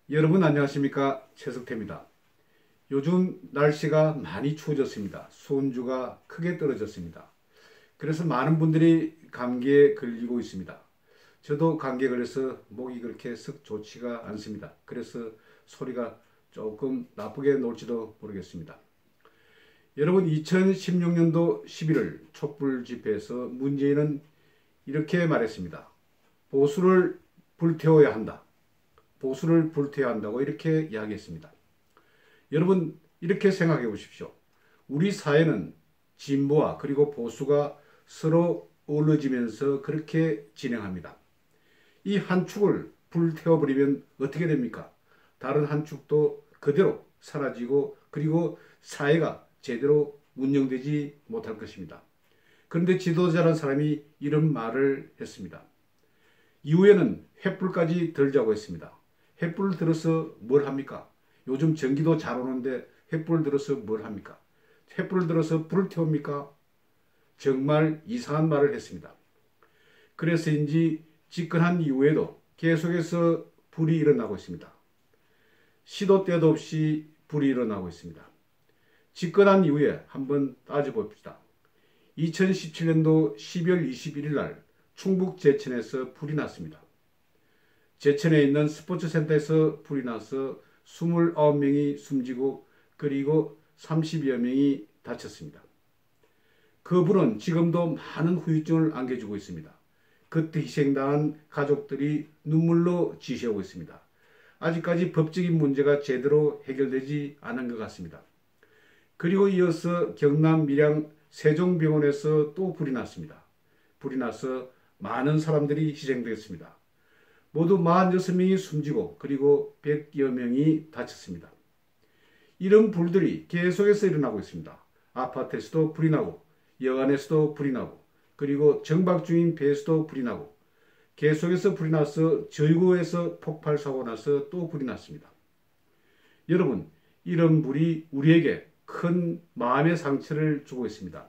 여러분 안녕하십니까, 최석태입니다. 요즘 날씨가 많이 추워졌습니다. 수온주가 크게 떨어졌습니다. 그래서 많은 분들이 감기에 걸리고 있습니다. 저도 감기에 걸려서 목이 그렇게 썩 좋지가 않습니다. 그래서 소리가 조금 나쁘게 나올지도 모르겠습니다. 여러분, 2016년도 11월 촛불 집회에서 문재인은 이렇게 말했습니다. 보수를 불태워야 한다. 보수를 불태워야 한다고 이렇게 이야기했습니다. 여러분, 이렇게 생각해 보십시오. 우리 사회는 진보와 그리고 보수가 서로 어우러지면서 그렇게 진행합니다. 이 한 축을 불태워버리면 어떻게 됩니까? 다른 한 축도 그대로 사라지고 그리고 사회가 제대로 운영되지 못할 것입니다. 그런데 지도자라는 사람이 이런 말을 했습니다. 이후에는 횃불까지 들자고 했습니다. 횃불을 들어서 뭘 합니까? 요즘 전기도 잘 오는데 횃불을 들어서 뭘 합니까? 횃불을 들어서 불을 태웁니까? 정말 이상한 말을 했습니다. 그래서인지 집권한 이후에도 계속해서 불이 일어나고 있습니다. 시도 때도 없이 불이 일어나고 있습니다. 집권한 이후에 한번 따져봅시다. 2017년도 12월 21일 날 충북 제천에서 불이 났습니다. 제천에 있는 스포츠센터에서 불이 나서 29명이 숨지고 그리고 30여 명이 다쳤습니다. 그 불은 지금도 많은 후유증을 안겨주고 있습니다. 그때 희생당한 가족들이 눈물로 지새우고 있습니다. 아직까지 법적인 문제가 제대로 해결되지 않은 것 같습니다. 그리고 이어서 경남 밀양 세종병원에서 또 불이 났습니다. 불이 나서 많은 사람들이 희생되었습니다. 모두 46명이 숨지고 그리고 100여 명이 다쳤습니다. 이런 불들이 계속해서 일어나고 있습니다. 아파트에서도 불이 나고 여관에서도 불이 나고 그리고 정박 중인 배에서도 불이 나고 계속해서 불이 나서 저희고에서 폭발 사고 나서 또 불이 났습니다. 여러분, 이런 불이 우리에게 큰 마음의 상처를 주고 있습니다.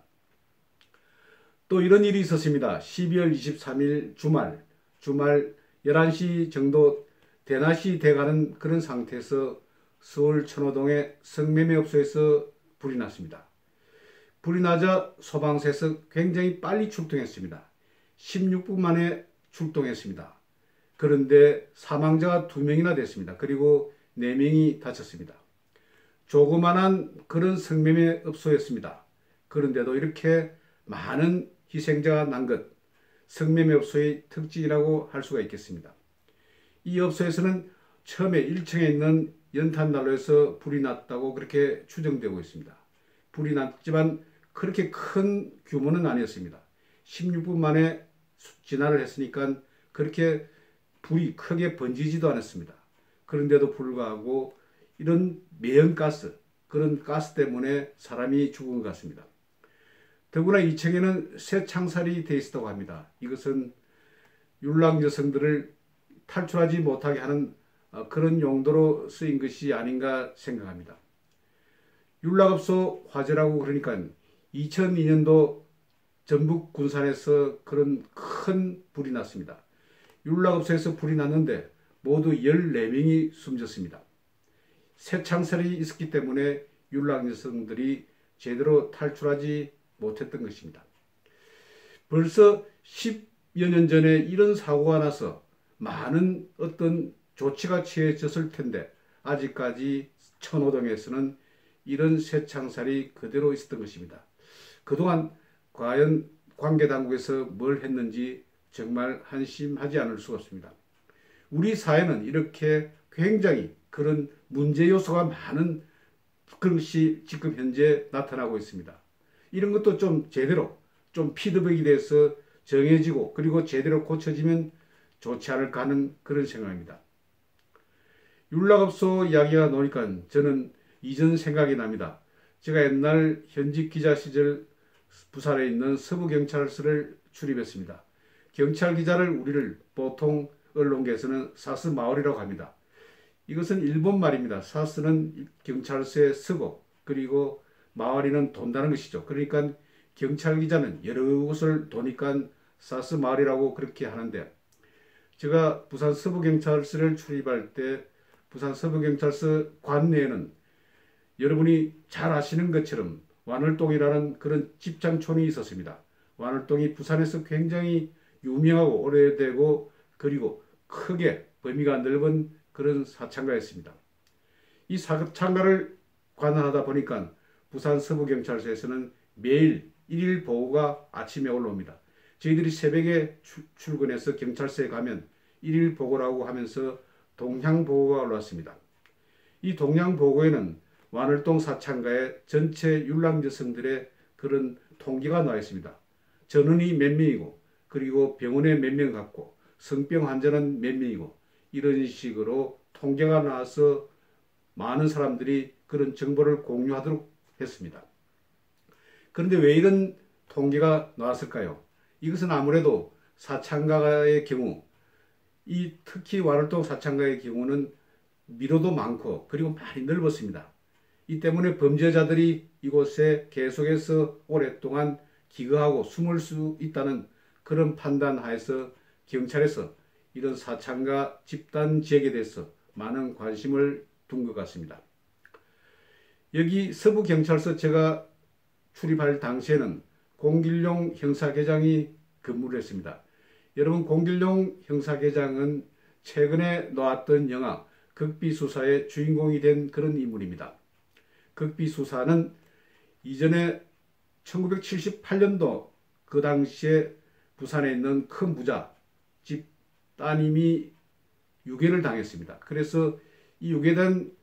또 이런 일이 있었습니다. 12월 23일 주말 11시 정도 대낮이 돼가는 그런 상태에서 서울 천호동의 성매매업소에서 불이 났습니다. 불이 나자 소방서에서 굉장히 빨리 출동했습니다. 16분 만에 출동했습니다. 그런데 사망자가 2명이나 됐습니다. 그리고 4명이 다쳤습니다. 조그만한 그런 성매매업소였습니다. 그런데도 이렇게 많은 희생자가 난 것, 성매매업소의 특징이라고 할 수가 있겠습니다. 이 업소에서는 처음에 1층에 있는 연탄난로에서 불이 났다고 그렇게 추정되고 있습니다. 불이 났지만 그렇게 큰 규모는 아니었습니다. 16분 만에 진화를 했으니까 그렇게 불이 크게 번지지도 않았습니다. 그런데도 불구하고 이런 매연가스, 그런 가스 때문에 사람이 죽은 것 같습니다. 더구나 2층에는 새 창살이 되어 있었다고 합니다. 이것은 율락 여성들을 탈출하지 못하게 하는 그런 용도로 쓰인 것이 아닌가 생각합니다. 율락업소 화재라고 그러니까 2002년도 전북 군산에서 그런 큰 불이 났습니다. 율락업소에서 불이 났는데 모두 14명이 숨졌습니다. 새 창살이 있었기 때문에 율락 여성들이 제대로 탈출하지 못했던 것입니다. 벌써 10여 년 전에 이런 사고가 나서 많은 어떤 조치가 취해졌을 텐데 아직까지 천호동에서는 이런 쇠창살이 그대로 있었던 것입니다. 그동안 과연 관계당국에서 뭘 했는지 정말 한심하지 않을 수가 없습니다. 우리 사회는 이렇게 굉장히 그런 문제 요소가 많은 것이 지금 현재 나타나고 있습니다. 이런 것도 좀 제대로 좀 피드백이 돼서 정해지고 그리고 제대로 고쳐지면 좋지 않을까 하는 그런 생각입니다. 율락업소 이야기가 나오니까 저는 이전 생각이 납니다. 제가 옛날 현직 기자 시절 부산에 있는 서부경찰서를 출입했습니다. 경찰 기자를 우리를 보통 언론계에서는 사스 마을이라고 합니다. 이것은 일본 말입니다. 사스는 경찰서의 서고 그리고 마을이는 돈다는 것이죠. 그러니까 경찰 기자는 여러 곳을 도니까 사스 마을이라고 그렇게 하는데 제가 부산 서부경찰서를 출입할 때 부산 서부경찰서 관내에는 여러분이 잘 아시는 것처럼 완월동이라는 그런 집장촌이 있었습니다. 완월동이 부산에서 굉장히 유명하고 오래되고 그리고 크게 범위가 넓은 그런 사창가였습니다. 이 사창가를 관할하다 보니까 부산 서부경찰서에서는 매일 일일 보고가 아침에 올라옵니다. 저희들이 새벽에 출근해서 경찰서에 가면 일일 보고라고 하면서 동향 보고가 올라왔습니다. 이 동향 보고에는 완월동 사창가의 전체 율랑 여성들의 그런 통계가 나와 있습니다. 전원이 몇 명이고 그리고 병원에 몇 명 갔고 성병 환자는 몇 명이고 이런 식으로 통계가 나와서 많은 사람들이 그런 정보를 공유하도록 했습니다. 그런데 왜 이런 통계가 나왔을까요? 이것은 아무래도 사창가의 경우 특히 완월동 사창가의 경우는 미로도 많고 그리고 많이 넓었습니다. 이 때문에 범죄자들이 이곳에 계속해서 오랫동안 기거하고 숨을 수 있다는 그런 판단하에서 경찰에서 이런 사창가 집단 지역에 대해서 많은 관심을 둔 것 같습니다. 여기 서부경찰서 제가 출입할 당시에는 공길용 형사계장이 근무를 했습니다. 여러분, 공길용 형사계장은 최근에 나왔던 영화 극비수사의 주인공이 된 그런 인물입니다. 극비수사는 이전에 1978년도 그 당시에 부산에 있는 큰 부자 집 따님이 유괴를 당했습니다. 그래서 이 유괴된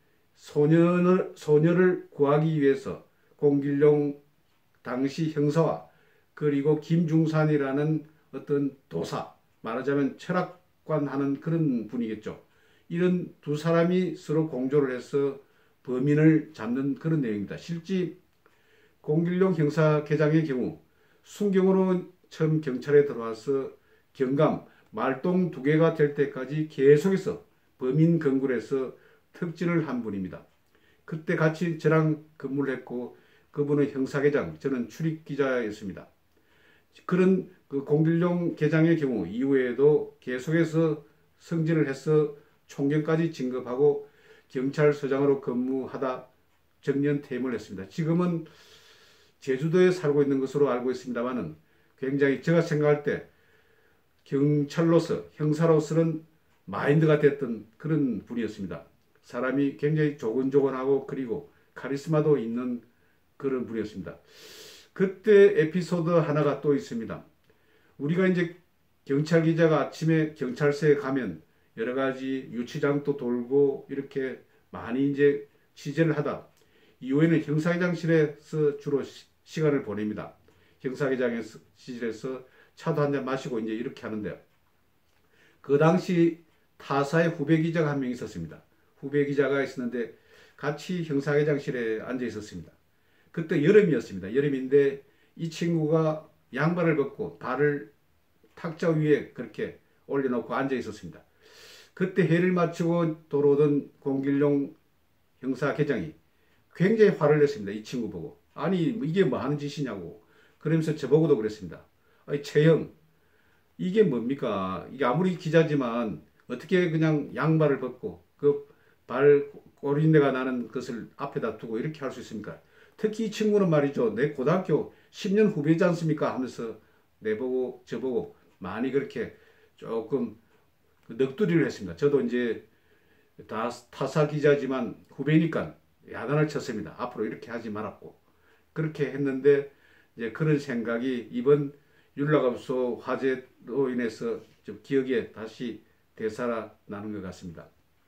소녀를 구하기 위해서 공길용 당시 형사와 그리고 김중산이라는 어떤 도사, 말하자면 철학관 하는 그런 분이겠죠. 이런 두 사람이 서로 공조를 해서 범인을 잡는 그런 내용입니다. 실제 공길용 형사계장의 경우 순경으로 처음 경찰에 들어와서 경감, 말동 2개가 될 때까지 계속해서 범인 검거를 해서 특진을 한 분입니다. 그때 같이 저랑 근무를 했고 그분은 형사계장, 저는 출입기자였습니다. 그런 그 공길용 계장의 경우 이후에도 계속해서 승진을 해서 총경까지 진급하고 경찰서장으로 근무하다 정년 퇴임을 했습니다. 지금은 제주도에 살고 있는 것으로 알고 있습니다만은 굉장히 제가 생각할 때 경찰로서 형사로서는 마인드가 됐던 그런 분이었습니다. 사람이 굉장히 조곤조곤하고 그리고 카리스마도 있는 그런 분이었습니다. 그때 에피소드 하나가 또 있습니다. 우리가 이제 경찰 기자가 아침에 경찰서에 가면 여러 가지 유치장도 돌고 이렇게 많이 이제 취재를 하다 이후에는 형사기장실에서 주로 시간을 보냅니다. 형사기장실에서 차도 한잔 마시고 이제 이렇게 하는데요. 그 당시 타사의 후배 기자가 한 명 있었습니다. 후배 기자가 있었는데 같이 형사기장실에 앉아 있었습니다. 그때 여름이었습니다. 여름인데 이 친구가 양말을 벗고 발을 탁자 위에 그렇게 올려놓고 앉아 있었습니다. 그때 회를 마치고 돌아오던 공길용 형사계장이 굉장히 화를 냈습니다. 이 친구 보고. 아니 이게 뭐 하는 짓이냐고. 그러면서 저보고도 그랬습니다. 아니 최형 이게 뭡니까? 이게 아무리 기자지만 어떻게 그냥 양말을 벗고 그 발 꼬린내가 나는 것을 앞에다 두고 이렇게 할 수 있습니까? 특히 이 친구는 말이죠. 내 고등학교 10년 후배지 않습니까? 하면서 내보고 저보고 많이 그렇게 조금 넋두리를 했습니다. 저도 이제 타사 기자지만 후배니까 야단을 쳤습니다. 앞으로 이렇게 하지 말았고 그렇게 했는데 이제 그런 생각이 이번 율락업소 화재로 인해서 좀 기억에 다시 되살아나는 것 같습니다.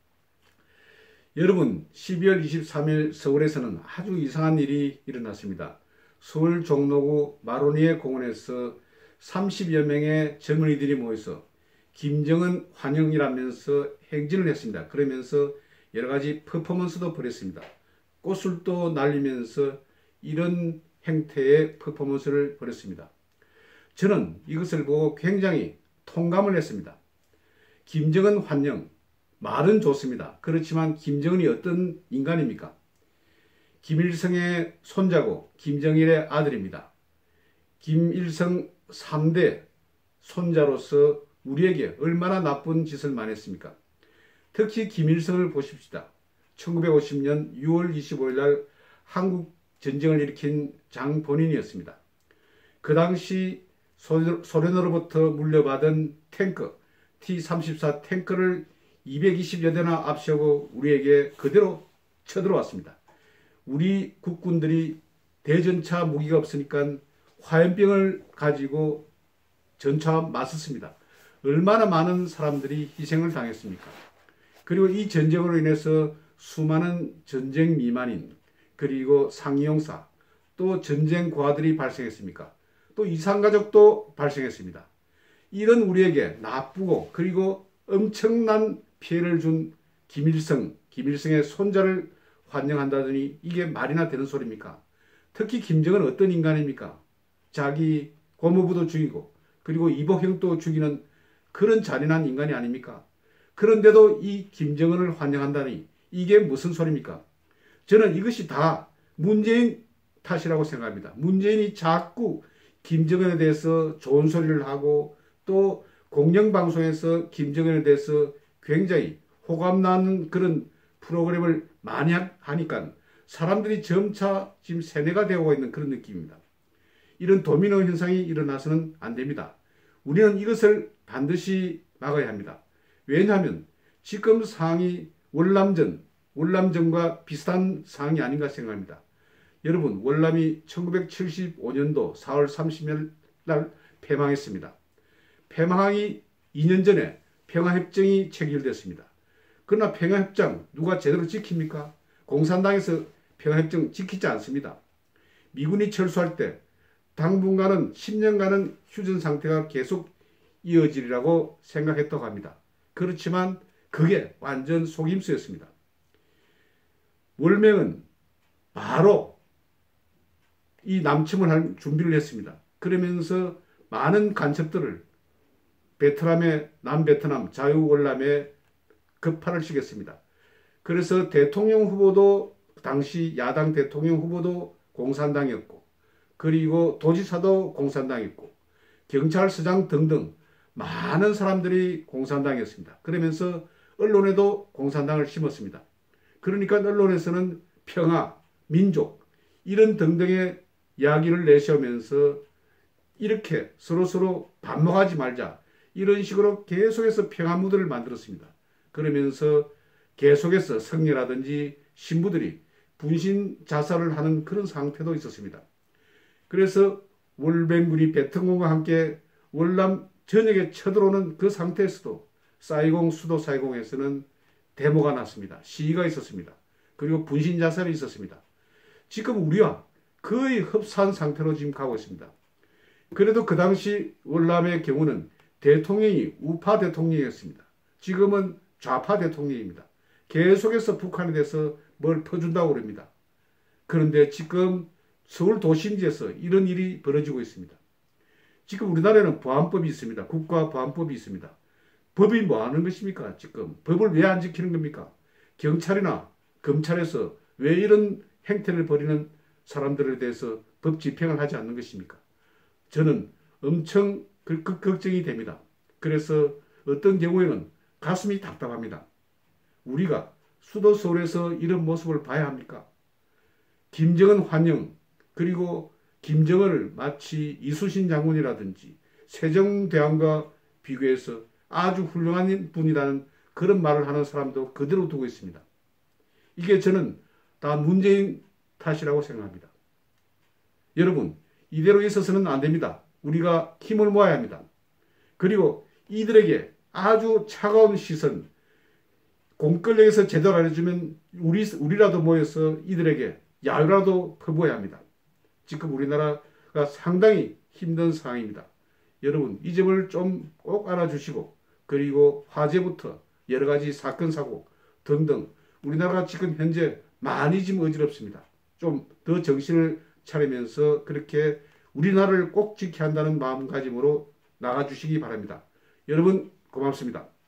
여러분 12월 23일 서울에서는 아주 이상한 일이 일어났습니다. 서울 종로구 마로니에 공원에서 30여 명의 젊은이들이 모여서 김정은 환영이라면서 행진을 했습니다. 그러면서 여러 가지 퍼포먼스도 벌였습니다. 꽃을 또 날리면서 이런 행태의 퍼포먼스를 벌였습니다. 저는 이것을 보고 굉장히 통감을 했습니다. 김정은 환영, 말은 좋습니다. 그렇지만 김정은이 어떤 인간입니까? 김일성의 손자고 김정일의 아들입니다. 김일성 3대 손자로서 우리에게 얼마나 나쁜 짓을 많이 했습니까? 특히 김일성을 보십시다. 1950년 6월 25일 날 한국 전쟁을 일으킨 장본인이었습니다. 그 당시 소련으로부터 물려받은 탱크 T-34 탱크를 220여 대나 앞세우고 우리에게 그대로 쳐들어왔습니다. 우리 국군들이 대전차 무기가 없으니까 화염병을 가지고 전차와 맞섰습니다. 얼마나 많은 사람들이 희생을 당했습니까? 그리고 이 전쟁으로 인해서 수많은 전쟁 미만인, 그리고 상용사, 또 전쟁 고아들이 발생했습니까? 또 이산가족도 발생했습니다. 이런 우리에게 나쁘고 그리고 엄청난 피해를 준 김일성의 손자를 환영한다더니 이게 말이나 되는 소리입니까? 특히 김정은 어떤 인간입니까? 자기 고모부도 죽이고 그리고 이복형도 죽이는 그런 잔인한 인간이 아닙니까? 그런데도 이 김정은을 환영한다니 이게 무슨 소리입니까? 저는 이것이 다 문재인 탓이라고 생각합니다. 문재인이 자꾸 김정은에 대해서 좋은 소리를 하고 또 공영방송에서 김정은에 대해서 굉장히 호감나는 그런 프로그램을 많이 하니까 사람들이 점차 지금 세뇌가 되고 있는 그런 느낌입니다. 이런 도미노 현상이 일어나서는 안 됩니다. 우리는 이것을 반드시 막아야 합니다. 왜냐하면 지금 상황이 월남전과 비슷한 상황이 아닌가 생각합니다. 여러분, 월남이 1975년도 4월 30일 날 폐망했습니다. 폐망하기 2년 전에 평화협정이 체결됐습니다. 그러나 평화협정 누가 제대로 지킵니까? 공산당에서 평화협정 지키지 않습니다. 미군이 철수할 때 당분간은 10년간은 휴전 상태가 계속 이어지리라고 생각했다고 합니다. 그렇지만 그게 완전 속임수였습니다. 월명은 바로 이 남침을 할 준비를 했습니다. 그러면서 많은 간첩들을 남베트남 자유월남에 급파를 시켰습니다. 그래서 대통령 후보도 당시 야당 대통령 후보도 공산당이었고 그리고 도지사도 공산당이었고 경찰서장 등등 많은 사람들이 공산당이었습니다. 그러면서 언론에도 공산당을 심었습니다. 그러니까 언론에서는 평화, 민족 이런 등등의 이야기를 내세우면서 이렇게 서로 반목하지 말자 이런 식으로 계속해서 평화 무드를 만들었습니다. 그러면서 계속해서 성녀라든지 신부들이 분신 자살을 하는 그런 상태도 있었습니다. 그래서 월맹군이 베트콩과 함께 월남 전역에 쳐들어오는 그 상태에서도 수도 사이공에서는 데모가 났습니다. 시위가 있었습니다. 그리고 분신 자살이 있었습니다. 지금 우리와 거의 흡사한 상태로 지금 가고 있습니다. 그래도 그 당시 월남의 경우는 대통령이 우파 대통령이었습니다. 지금은 좌파 대통령입니다. 계속해서 북한에 대해서 뭘 퍼준다고 그럽니다. 그런데 지금 서울 도심지에서 이런 일이 벌어지고 있습니다. 지금 우리나라에는 보안법이 있습니다. 국가보안법이 있습니다. 법이 뭐 하는 것입니까? 지금 법을 왜 안 지키는 겁니까? 경찰이나 검찰에서 왜 이런 행태를 벌이는 사람들에 대해서 법 집행을 하지 않는 것입니까? 저는 엄청 걱정이 됩니다. 그래서 어떤 경우에는 가슴이 답답합니다. 우리가 수도 서울에서 이런 모습을 봐야 합니까? 김정은 환영 그리고 김정은을 마치 이수신 장군이라든지 세종대왕과 비교해서 아주 훌륭한 분이라는 그런 말을 하는 사람도 그대로 두고 있습니다. 이게 저는 다 문재인 탓이라고 생각합니다. 여러분, 이대로 있어서는 안 됩니다. 우리가 힘을 모아야 합니다. 그리고 이들에게 아주 차가운 시선, 공권력에서 제대로 안 해주면 우리라도 모여서 이들에게 야유라도 퍼부어야 합니다. 지금 우리나라가 상당히 힘든 상황입니다. 여러분, 이 점을 좀 꼭 알아주시고 그리고 화재부터 여러 가지 사건 사고 등등 우리나라가 지금 현재 많이 지금 어지럽습니다. 좀 더 정신을 차리면서 그렇게 우리나라를 꼭 지켜야 한다는 마음가짐으로 나가주시기 바랍니다. 여러분 고맙습니다.